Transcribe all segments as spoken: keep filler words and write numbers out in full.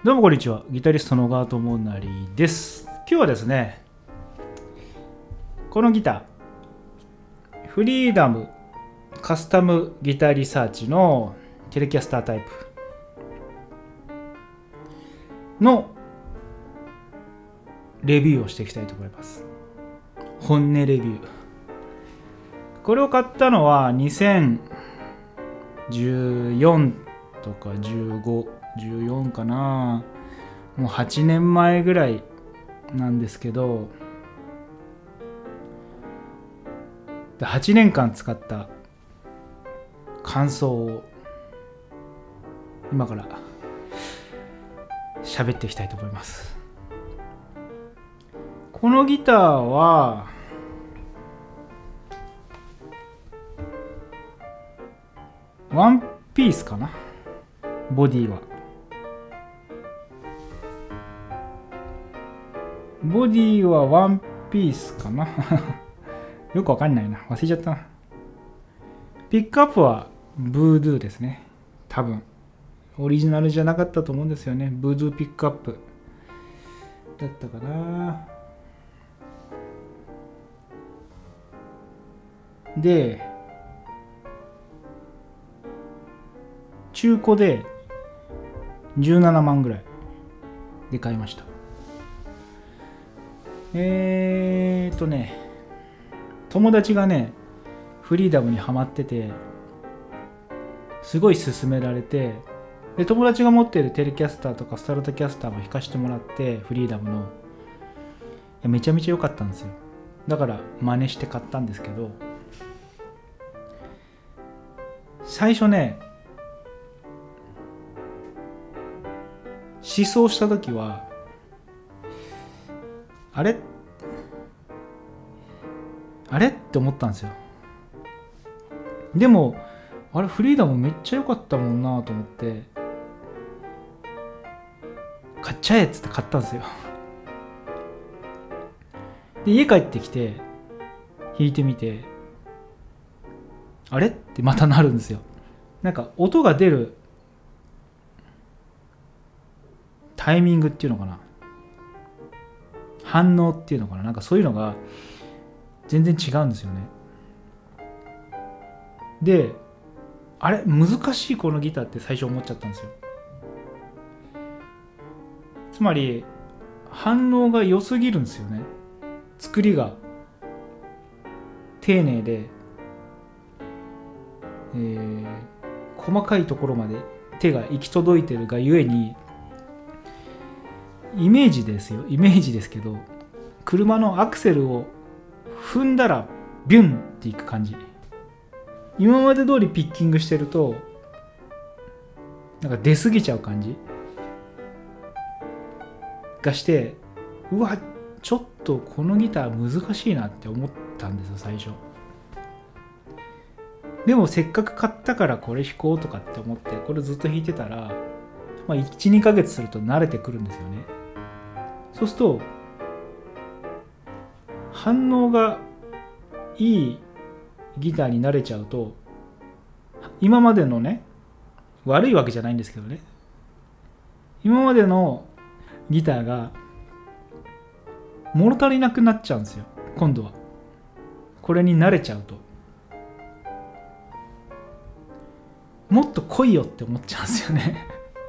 どうもこんにちは。ギタリストの小川智成です。今日はですね、このギター、フリーダムカスタムギターリサーチのテレキャスタータイプのレビューをしていきたいと思います。本音レビュー。これを買ったのはにせんじゅうよんとかじゅうご、じゅうよんかな。もうはちねんまえぐらいなんですけど、はちねんかん使った感想を今から喋っていきたいと思います。このギターはワンピースかな、ボディは。ボディはワンピースかなよくわかんないな。忘れちゃったな。ピックアップはブードゥーですね。多分。オリジナルじゃなかったと思うんですよね。ブードゥーピックアップだったかな。で、中古でじゅうななまんぐらいで買いました。えーっとね、友達がね、フリーダムにハマってて、すごい勧められて、で、友達が持っているテレキャスターとかスタラトキャスターも弾かしてもらって、フリーダムの。いや、めちゃめちゃ良かったんですよ。だから真似して買ったんですけど、最初ね、試奏した時は、あれあれって思ったんですよ。でも、あれ、フリーダムめっちゃ良かったもんなと思って、買っちゃえっつって買ったんですよ。で、家帰ってきて、弾いてみて、あれってまたなるんですよ。なんか、音が出るタイミングっていうのかな。反応っていうのかな、なんかそういうのが全然違うんですよね。で、あれ難しいこのギターって最初思っちゃったんですよ。つまり反応が良すぎるんですよね。作りが丁寧で、えー、細かいところまで手が行き届いてるがゆえに、イメージですよ、イメージですけど、車のアクセルを踏んだらビュンっていく感じ。今まで通りピッキングしてるとなんか出過ぎちゃう感じがして、うわ、ちょっとこのギター難しいなって思ったんですよ、最初。でもせっかく買ったからこれ弾こうとかって思ってこれずっと弾いてたら、まあ、いち、にかげつすると慣れてくるんですよね。そうすると反応がいいギターに慣れちゃうと、今までのね、悪いわけじゃないんですけどね、今までのギターが物足りなくなっちゃうんですよ、今度は。これに慣れちゃうと、もっと来いよって思っちゃうんですよね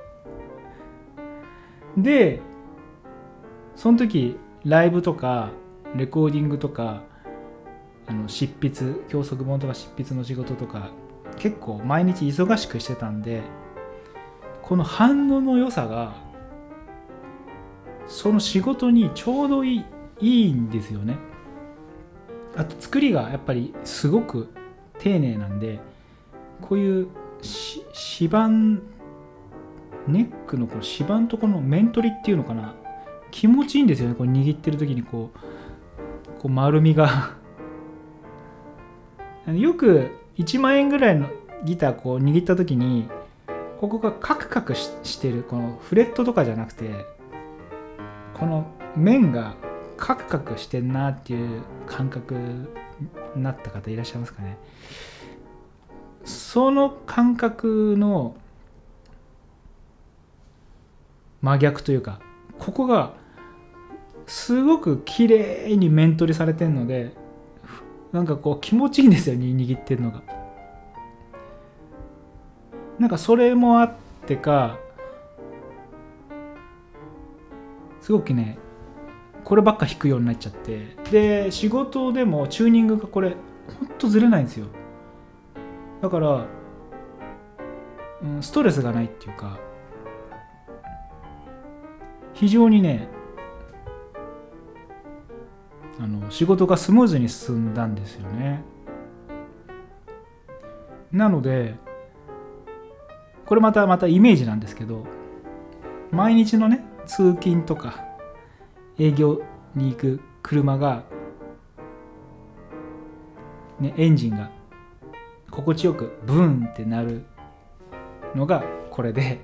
で、その時ライブとかレコーディングとか、あの執筆、教則本とか執筆の仕事とか結構毎日忙しくしてたんで、この反応の良さがその仕事にちょうどいい、いいんですよね。あと作りがやっぱりすごく丁寧なんで、こういうし指板、ネックのこの指板とこの面取りっていうのかな、気持ちいいんですよね。これ握ってる時にこうこう丸みがよくいちまんえんぐらいのギターこう握った時に、ここがカクカク し, してるこのフレットとかじゃなくて、この面がカクカクしてんなっていう感覚になった方いらっしゃいますかね。その感覚の真逆というか、ここがすごく綺麗に面取りされてるので、なんかこう気持ちいいんですよね、握ってるのが。なんかそれもあってか、すごくねこればっか弾くようになっちゃって、で仕事でもチューニングがこれほんとずれないんですよ。だから、うん、ストレスがないっていうか、非常にねあの仕事がスムーズに進んだんですよね。なのでこれまたまたイメージなんですけど、毎日のね通勤とか営業に行く車が、ね、エンジンが心地よくブーンってなるのがこれで、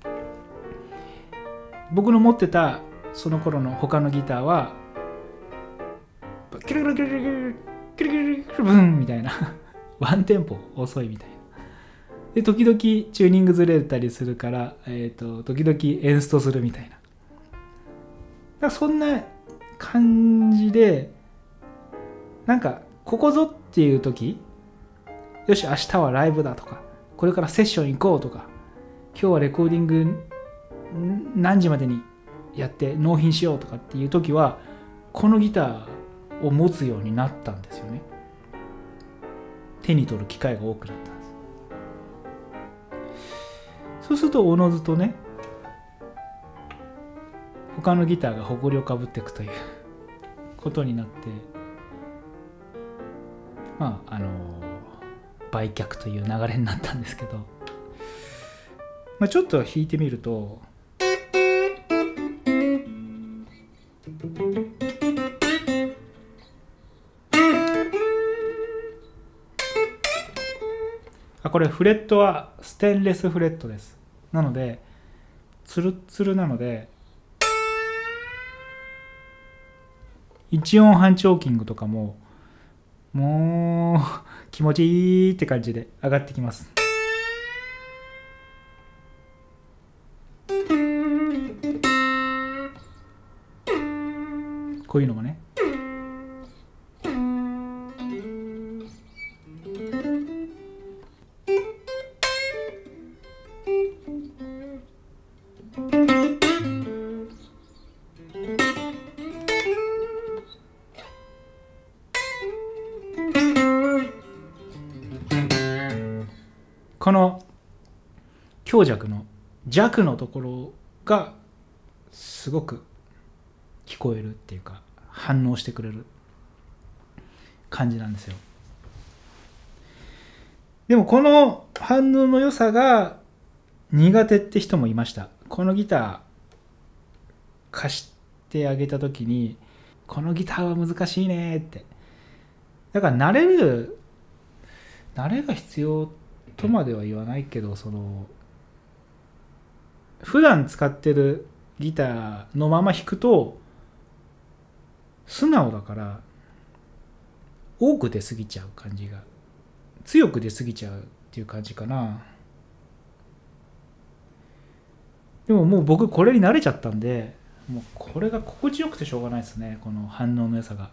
僕の持ってたその頃の他のギターはキルキルキルキルキルキルキルキルブーンみたいなワンテンポ遅いみたいなで、時々チューニングずれたりするから、えーと、時々エンストするみたいな、だからそんな感じで、なんかここぞっていう時、よし明日はライブだとか、これからセッション行こうとか、今日はレコーディング何時までにやって納品しようとかっていう時はこのギターを持つようになったんですよね。手に取る機会が多くなったんです。そうするとおのずとね他のギターが誇りをかぶっていくということになって、まああの売却という流れになったんですけど、まあ、ちょっと弾いてみるとあ、これフレットはステンレスフレットです。なのでツルッツルなので、一音半チョーキングとかももう気持ちいいって感じで上がってきます。こういうのもね、この強弱の弱のところがすごく聞こえるっていうか反応してくれる感じなんですよ。でもこの反応の良さが苦手って人もいました。このギター貸してあげた時にこのギターは難しいねって。だから慣れる慣れが必要とまでは言わないけど、その普段使ってるギターのまま弾くと素直だから多く出過ぎちゃう感じが、強く出過ぎちゃうっていう感じかな。でももう僕これに慣れちゃったんで、もうこれが心地よくてしょうがないですね、この反応の良さが。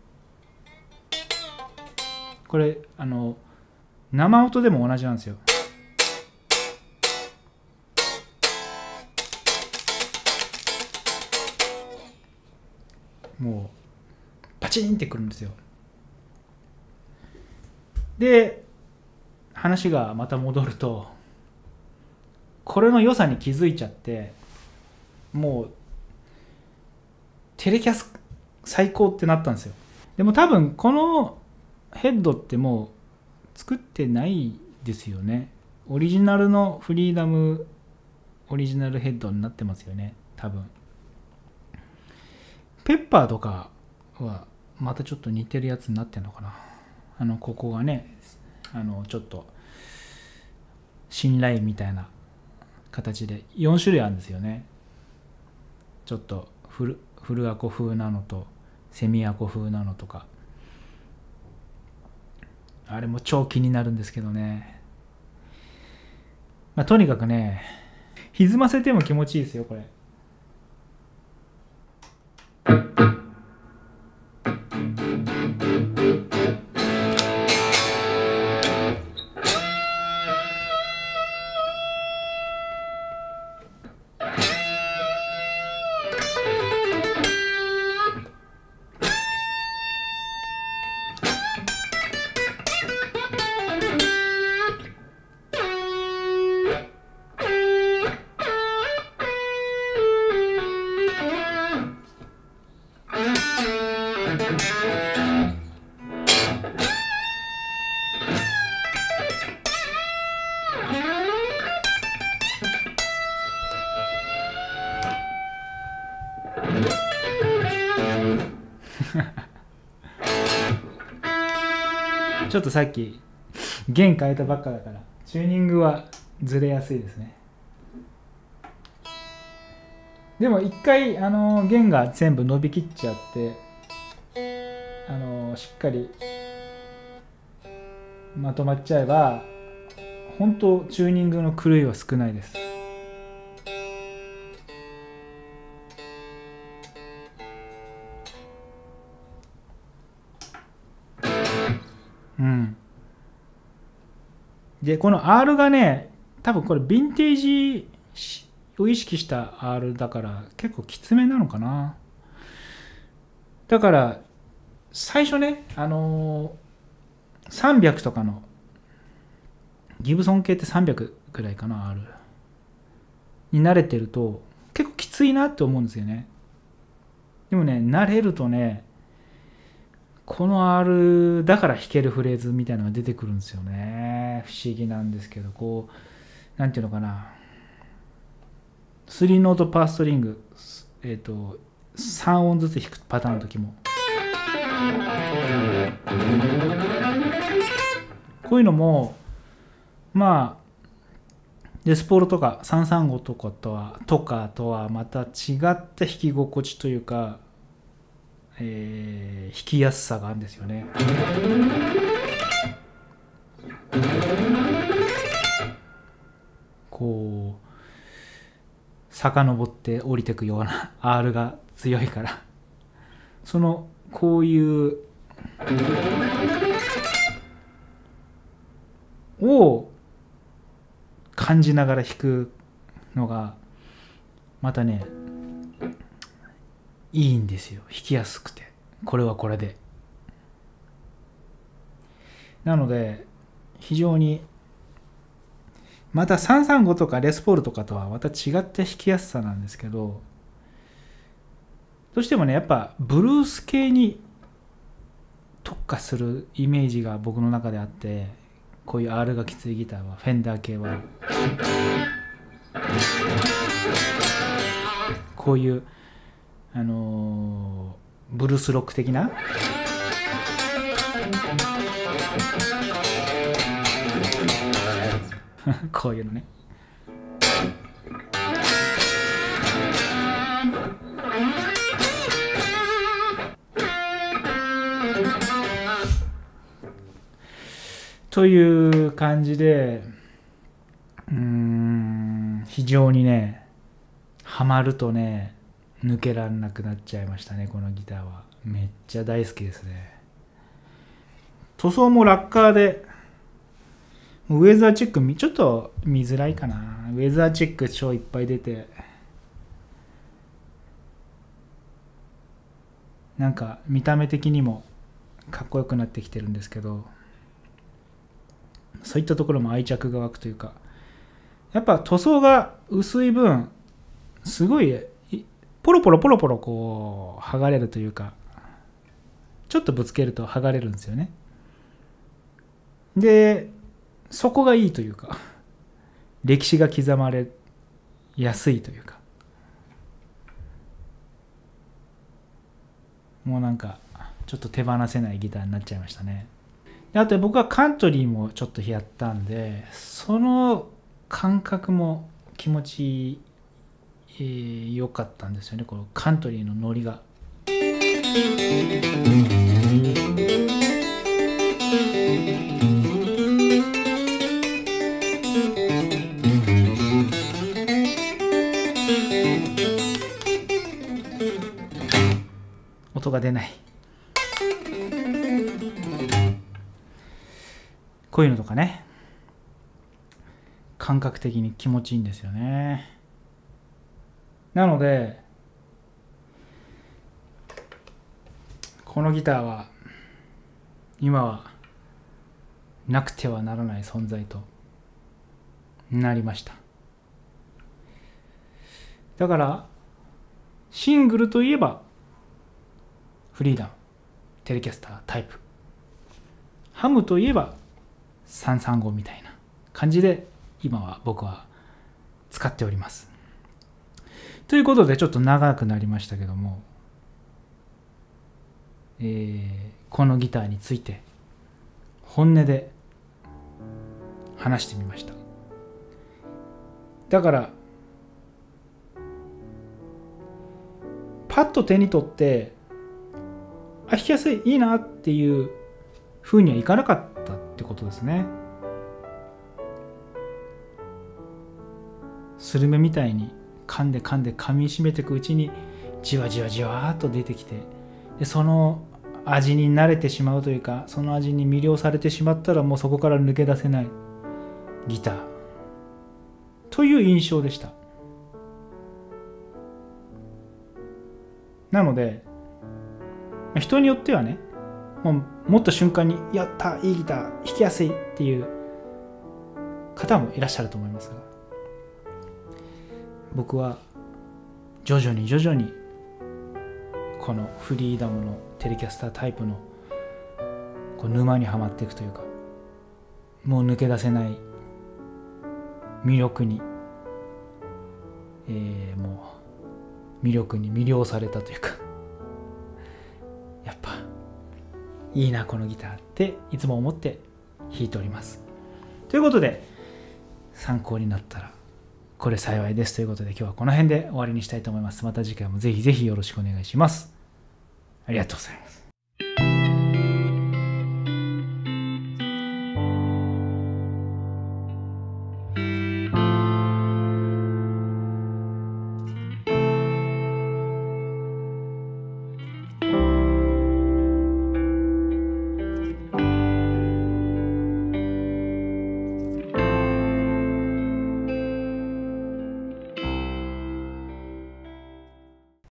これあの生音でも同じなんですよ。もうパチンってくるんですよ。で話がまた戻ると、これの良さに気づいちゃって、もうテレキャス最高ってなったんですよ。でも多分このヘッドってもう作ってないですよね。オリジナルのフリーダムオリジナルヘッドになってますよね、多分。ペッパーとかはまたちょっと似てるやつになってんのかな。あのここがね、あのちょっと新ラインみたいな形でよん種類あるんですよね。ちょっとフル、フルアコ風なのとセミアコ風なのとか、あれも超気になるんですけどね。まあ、とにかくね、歪ませても気持ちいいですよ、これ。 ちょっとさっき弦変えたばっかだからチューニングはずれやすいですね。でも一回あの弦が全部伸びきっちゃってあのしっかりまとまっちゃえば本当チューニングの狂いは少ないです。うん。でこの R がね多分これヴィンテージを意識した R だから結構きつめなのかな。だから最初ねあのー、さんびゃくとかのギブソン系ってさんびゃくくらいかな R に慣れてると結構きついなって思うんですよね。でもね慣れるとねこの R だから弾けるフレーズみたいなのが出てくるんですよね。不思議なんですけどこうなんていうのかなスリーノートパーストリングえっとさん音ずつ弾くパターンの時もこういうのもまあレスポールとかさんさんごとかとはとかとはまた違った弾き心地というか、えー、弾きやすさがあるんですよね。こう遡って降りてくような R が強いからそのこういうを感じながら弾くのがまたねいいんですよ。弾きやすくてこれはこれでなので非常にまたさんさんごとかレスポールとかとはまた違った弾きやすさなんですけどどうしてもねやっぱブルース系に特化するイメージが僕の中であってこういう R がきついギターはフェンダー系はこういうあのー、ブルースロック的なこういうのねという感じでうーん非常にねハマるとね抜けられなくなっちゃいましたね。このギターはめっちゃ大好きですね。塗装もラッカーでウェザーチェックちょっと見づらいかな。ウェザーチェック超いっぱい出てなんか見た目的にもかっこよくなってきてるんですけどそういったところも愛着が湧くというかやっぱ塗装が薄い分すごいポロポロポロポロこう剥がれるというかちょっとぶつけると剥がれるんですよね。でそこがいいというか歴史が刻まれやすいというかもうなんかちょっと手放せないギターになっちゃいましたね。であと僕はカントリーもちょっとやったんでその感覚も気持ち良、えー、かったんですよね。このカントリーのノリが音が出ないこういうのとかね感覚的に気持ちいいんですよね。なのでこのギターは今はなくてはならない存在となりました。だからシングルといえばフリーダム、テレキャスター、タイプ。ハムといえばさんさんごみたいな感じで今は僕は使っております。 ということでちょっと長くなりましたけども、えー、このギターについて本音で話してみました。だからパッと手に取ってあ弾きやすいいいなっていう風にはいかなかったってことですね。スルメみたいに噛んで噛んで噛みしめていくうちにじわじわじわっと出てきて、でその味に慣れてしまうというか、その味に魅了されてしまったらもうそこから抜け出せないギターという印象でした。なので人によってはね、もう持った瞬間にやったいいギター弾きやすいっていう方もいらっしゃると思いますが、僕は徐々に徐々にこのフリーダムのテレキャスタータイプのこう沼にはまっていくというか、もう抜け出せない魅力に、えー、もう魅力に魅了されたというか、やっぱいいなこのギターっていつも思って弾いております。ということで参考になったらこれ幸いですということで、今日はこの辺で終わりにしたいと思います。また次回もぜひぜひよろしくお願いします。ありがとうございます。